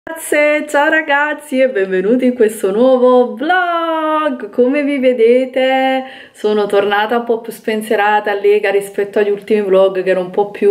Ciao ragazzi e benvenuti in questo nuovo vlog. Come vi vedete sono tornata un po' più spensierata, allega rispetto agli ultimi vlog che ero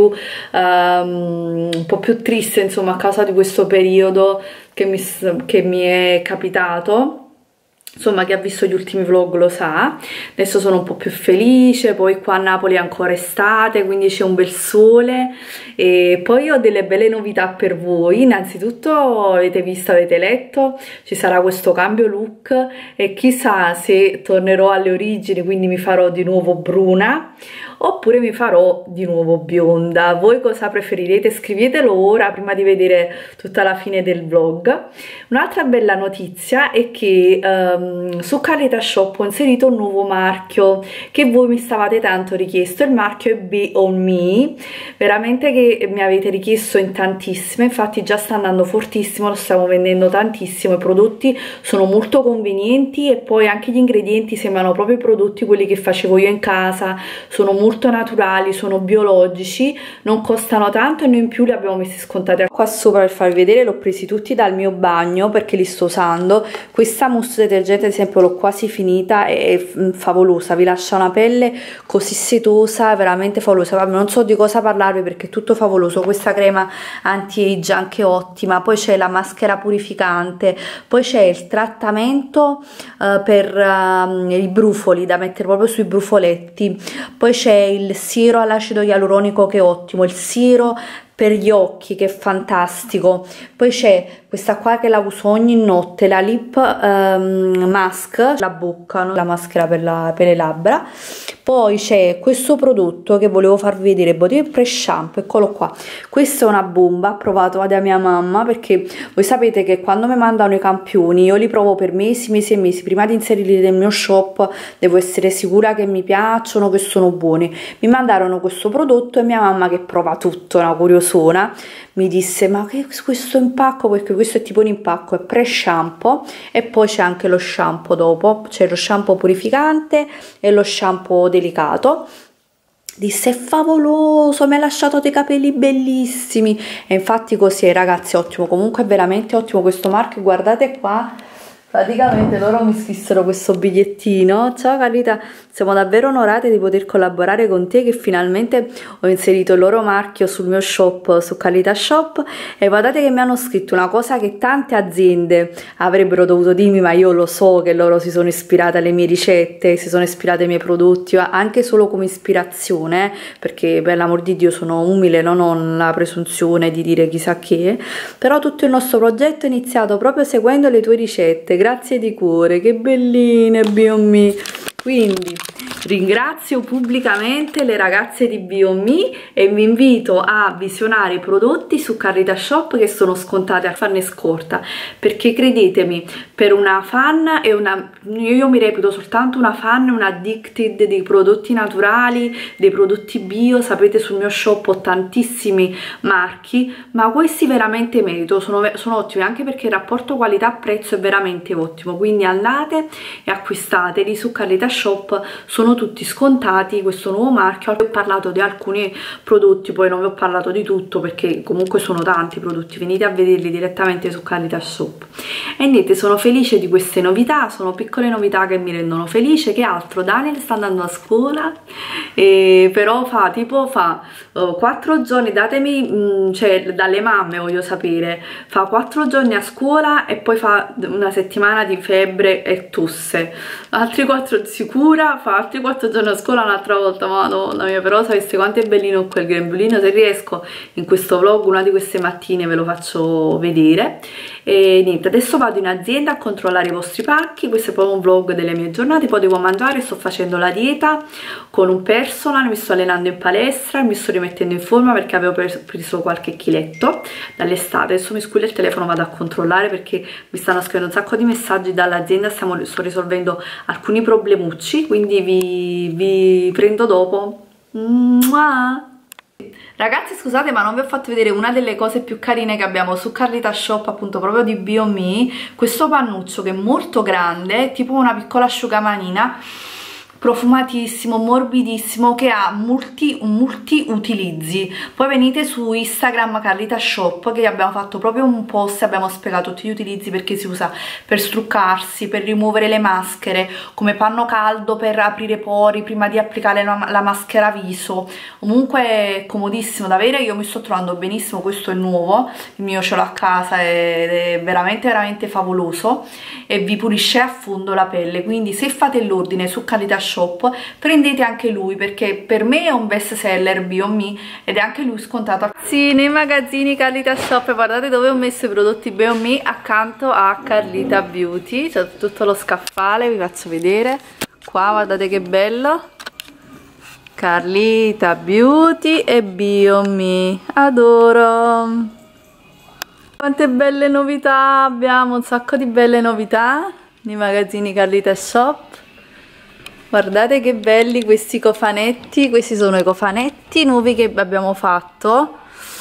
un po' più triste, insomma, a causa di questo periodo che mi è capitato. Insomma, chi ha visto gli ultimi vlog lo sa. Adesso sono un po' più felice, poi qua a Napoli è ancora estate, quindi c'è un bel sole. E poi ho delle belle novità per voi. Innanzitutto avete visto, avete letto, ci sarà questo cambio look e chissà se tornerò alle origini, quindi mi farò di nuovo bruna oppure mi farò di nuovo bionda. Voi cosa preferirete? Scrivetelo ora prima di vedere tutta la fine del vlog. Un'altra bella notizia è che su Carita Shop ho inserito un nuovo marchio che voi mi stavate tanto richiesto. Il marchio è Be On Me, veramente che mi avete richiesto in tantissime, infatti già sta andando fortissimo, lo stiamo vendendo tantissimo, i prodotti sono molto convenienti e poi anche gli ingredienti sembrano proprio i prodotti quelli che facevo io in casa, sono molto naturali, sono biologici, non costano tanto e noi in più li abbiamo messi scontati qua sopra per farvi vedere. L'ho presi tutti dal mio bagno perché li sto usando. Questa mousse detergente ad esempio l'ho quasi finita, è favolosa, vi lascia una pelle così setosa, veramente favolosa. Vabbè, non so di cosa parlarvi perché è tutto favoloso. Questa crema anti-age anche ottima, poi c'è la maschera purificante, poi c'è il trattamento per i brufoli da mettere proprio sui brufoletti, poi c'è il siero all'acido ialuronico che è ottimo, il siero per gli occhi che è fantastico, poi c'è questa qua che la uso ogni notte, la lip mask, la bocca, no? La maschera per le labbra. Poi c'è questo prodotto che volevo farvi vedere, Body Fresh Shampoo, eccolo qua. Questa è una bomba provata da mia mamma, perché voi sapete che quando mi mandano i campioni io li provo per mesi e mesi prima di inserirli nel mio shop, devo essere sicura che mi piacciono, che sono buoni. Mi mandarono questo prodotto e mia mamma, che prova tutto, una curiosona, mi disse: ma che è questo impacco? Perché questo è tipo un impacco, è pre-shampoo e poi c'è anche lo shampoo dopo, c'è lo shampoo purificante e lo shampoo delicato. Disse: è favoloso, mi ha lasciato dei capelli bellissimi, e infatti così è, ragazzi, ottimo. Comunque è veramente ottimo questo marchio, guardate qua. Praticamente loro mi scrissero questo bigliettino: ciao Carita, siamo davvero onorate di poter collaborare con te, che finalmente ho inserito il loro marchio sul mio shop, su Carita Shop. E guardate che mi hanno scritto una cosa che tante aziende avrebbero dovuto dirmi, ma io lo so che loro si sono ispirate alle mie ricette, si sono ispirate ai miei prodotti, anche solo come ispirazione, perché per l'amor di Dio sono umile, non ho la presunzione di dire chissà che, però tutto il nostro progetto è iniziato proprio seguendo le tue ricette. Grazie di cuore, che belline, Be On Me. Quindi ringrazio pubblicamente le ragazze di Be On Me e vi invito a visionare i prodotti su Carita Shop che sono scontati a farne scorta, perché credetemi, per una fan e io mi reputo soltanto una fan, una addicted dei prodotti naturali, dei prodotti bio. Sapete, sul mio shop ho tantissimi marchi, ma questi veramente merito, sono ottimi, anche perché il rapporto qualità-prezzo è veramente ottimo, quindi andate e acquistateli su Carita Shop, sono tutti scontati. Questo nuovo marchio, ho parlato di alcuni prodotti, poi non vi ho parlato di tutto perché comunque sono tanti prodotti, venite a vederli direttamente su Carita Shop. E niente, sono felice di queste novità, sono piccole novità che mi rendono felice. Che altro? Daniel sta andando a scuola, però fa 4 giorni, datemi, cioè dalle mamme voglio sapere, fa 4 giorni a scuola e poi fa una settimana di febbre e tosse, altri 4 sicura, fa altri 4 giorni a scuola un'altra volta. Madonna mia, però sapeste quanto è bellino quel grembiulino. Se riesco in questo vlog una di queste mattine ve lo faccio vedere. E niente, adesso vado in azienda a controllare i vostri pacchi. Questo è proprio un vlog delle mie giornate. Poi devo mangiare, sto facendo la dieta con un personal, mi sto allenando in palestra, mi sto rimettendo in forma perché avevo preso qualche chiletto dall'estate. Adesso mi squilla il telefono, vado a controllare perché mi stanno scrivendo un sacco di messaggi dall'azienda, sto risolvendo alcuni problemucci, quindi vi prendo dopo. Mua! Ragazzi, scusate, ma non vi ho fatto vedere una delle cose più carine che abbiamo su Carita Shop, appunto proprio di Be On Me. Questo pannuccio che è molto grande, tipo una piccola asciugamanina, profumatissimo, morbidissimo, che ha multi utilizzi. Poi venite su Instagram Carlita Shop, che abbiamo fatto proprio un post, abbiamo spiegato tutti gli utilizzi, perché si usa per struccarsi, per rimuovere le maschere, come panno caldo per aprire pori prima di applicare la maschera viso. Comunque è comodissimo da avere, io mi sto trovando benissimo. Questo è nuovo, il mio ce l'ho a casa ed è veramente favoloso e vi pulisce a fondo la pelle. Quindi se fate l'ordine su Carlita Shop prendete anche lui, perché per me è un best seller Beyond Me ed è anche lui scontato. Sì, nei magazzini Carlita Shop, guardate dove ho messo i prodotti Beyond Me, accanto a Carlita Beauty. C'è tutto lo scaffale, vi faccio vedere qua, guardate che bello, Carlita Beauty e Beyond Me, adoro. Quante belle novità abbiamo, un sacco di belle novità nei magazzini Carlita Shop. Guardate che belli questi cofanetti, questi sono i cofanetti nuovi che abbiamo fatto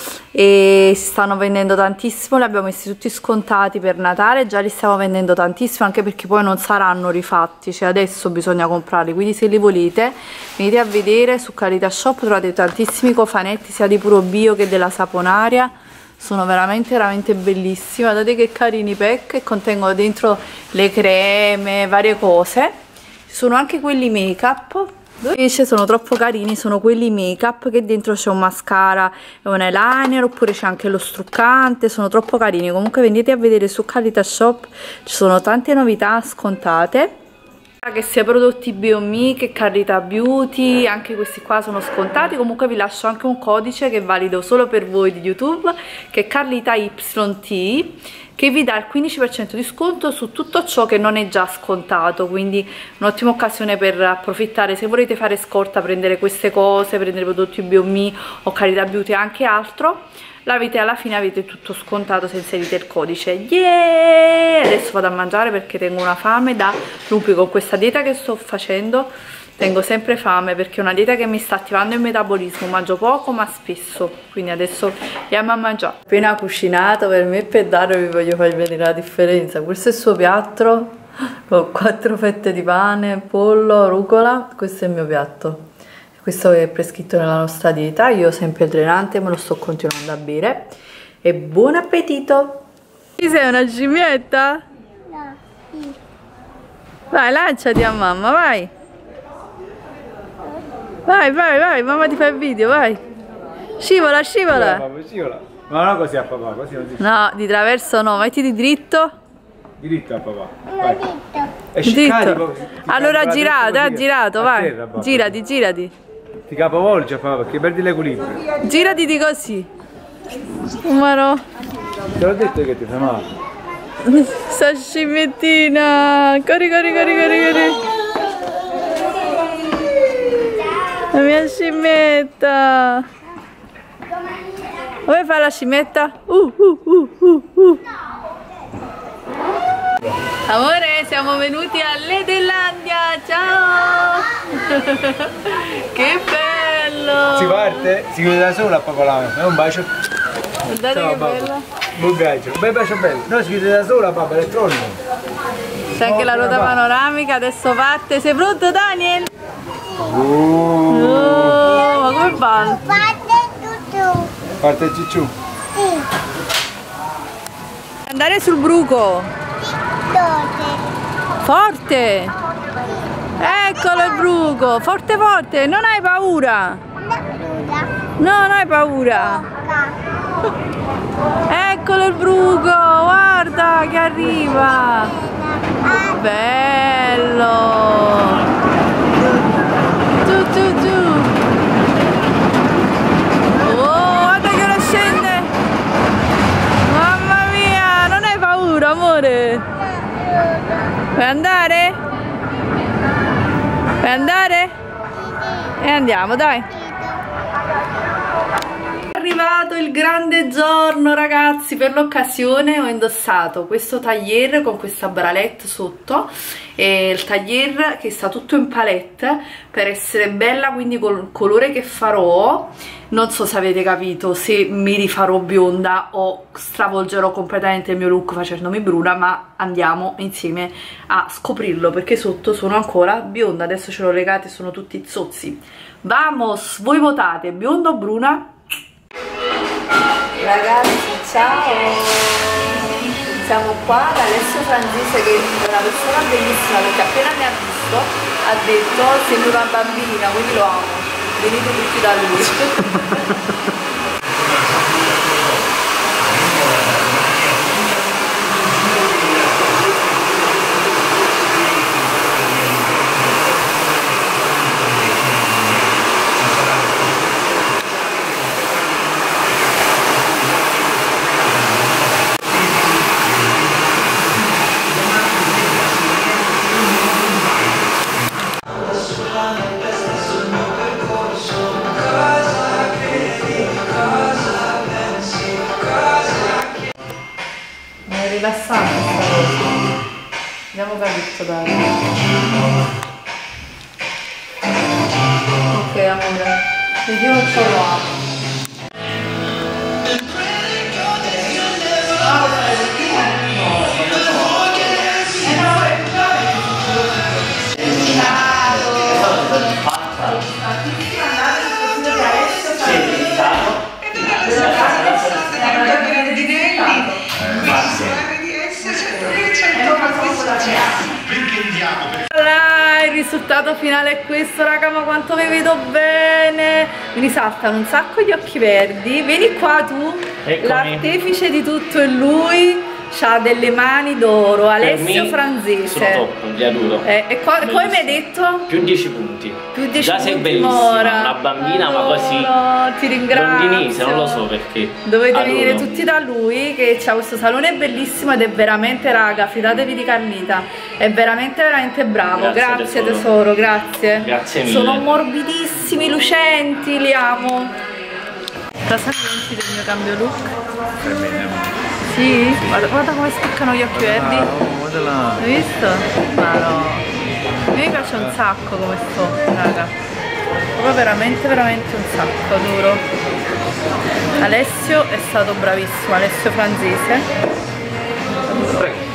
e si stanno vendendo tantissimo, li abbiamo messi tutti scontati per Natale, già li stiamo vendendo tantissimo, anche perché poi non saranno rifatti, cioè adesso bisogna comprarli, quindi se li volete venite a vedere su Carlita Shop, trovate tantissimi cofanetti sia di Puro Bio che della Saponaria. Sono veramente bellissimi, guardate che carini pack, e contengono dentro le creme, varie cose. Ci sono anche quelli make up, invece sono troppo carini, sono quelli make up che dentro c'è un mascara e un eyeliner, oppure c'è anche lo struccante, sono troppo carini. Comunque venite a vedere su Carlita Shop, ci sono tante novità scontate, che sia prodotti Beyond Me che Carlita Beauty, anche questi qua sono scontati. Comunque vi lascio anche un codice che è valido solo per voi di YouTube, che è Carlita YT, che vi dà il 15% di sconto su tutto ciò che non è già scontato, quindi un'ottima occasione per approfittare. Se volete fare scorta, prendere queste cose, prendere prodotti Beyond Me o Carlita Beauty e anche altro, alla fine avete tutto scontato se inserite il codice. Yeah! Adesso vado a mangiare perché tengo una fame da lupi. Con questa dieta che sto facendo tengo sempre fame, perché è una dieta che mi sta attivando il metabolismo, mangio poco ma spesso, quindi adesso andiamo a mangiare. Appena cucinato per me e per Dario, vi voglio far vedere la differenza. Questo è il suo piatto con 4 fette di pane, pollo, rucola. Questo è il mio piatto. Questo è prescritto nella nostra dieta, io sempre drenante, me lo sto continuando a bere. E buon appetito! Chi sei, una scimmietta? No, sì. Vai, lanciati a mamma, vai! Vai, mamma ti fa il video, vai! Scivola! Scivola. Ma non così a papà, così non si... No, di traverso no, mettiti dritto. Diritto a papà, vai. Dritto. Allora girato, vai. Terra, girati. Ti capovolge papà, perché perdi l'equilibrio. Girati di così. Ma no. Te l'ho detto che ti fa male. Sta scimmiettina. Corri. La mia scimmetta. Come fa la scimmetta? Amore, siamo venuti a Ledelandia, ciao! Che bello! Si parte? Si chiude da sola a papà, è un bacio. Guardate che bello! Un bacio bello. No, si chiude da sola papà, elettronico. C'è anche la ruota panoramica, adesso parte. Sei pronto Daniel? Oh, ma come fa? Parte il cicciù. Sì. Andare sul bruco. Forte. Eccolo il bruco. Forte. Non hai paura? No, non hai paura. Eccolo il bruco. Guarda che arriva. Bello. Giù. Guarda che ora scende. Mamma mia, non hai paura amore? Vuoi andare? E andiamo, dai. È arrivato arrivato il grande giorno, ragazzi. Per l'occasione ho indossato questo tailleur con questa bralette sotto, e il tailleur che sta tutto in palette per essere bella, quindi col colore che farò non so se avete capito se mi rifarò bionda o stravolgerò completamente il mio look facendomi bruna, ma andiamo insieme a scoprirlo, perché sotto sono ancora bionda. Adesso ce l'ho legate, sono tutti zozzi. Vamos, voi votate bionda o bruna? Ragazzi, ciao! Siamo qua da Alessio Franzese, che è una persona bellissima, perché appena mi ha visto ha detto sembra una bambina, quindi lo amo, venite tutti da lui. Rilassante questa cosa. Abbiamo capito, dai. Ok amore, vediamo un po' lo amo. Allora, il risultato finale è questo, raga, ma quanto vi vedo bene. Mi risaltano un sacco gli occhi verdi. Vieni qua tu, l'artefice di tutto è lui. C'ha delle mani d'oro, Alessio Franzese. Sono top, vi adoro. E come mi hai detto? Più 10 punti. Più 10 già punti. Sei bellissima, ora. Una bambina, adoro, ma così ti ringrazio. Londinese, non lo so perché. Dovete venire tutti da lui, che c'ha questo salone bellissimo ed è veramente, raga, fidatevi di Carlita, è veramente bravo. Grazie tesoro, grazie. Grazie mille. Sono morbidissimi, lucenti, li amo. Cosa ne pensi del mio cambio look? Sì? Guarda come spiccano gli occhi verdi. Hai visto? Ma no. Mi piace un sacco come sto, raga. Proprio veramente un sacco, adoro. Alessio è stato bravissimo, Alessio Franzese. Adoro.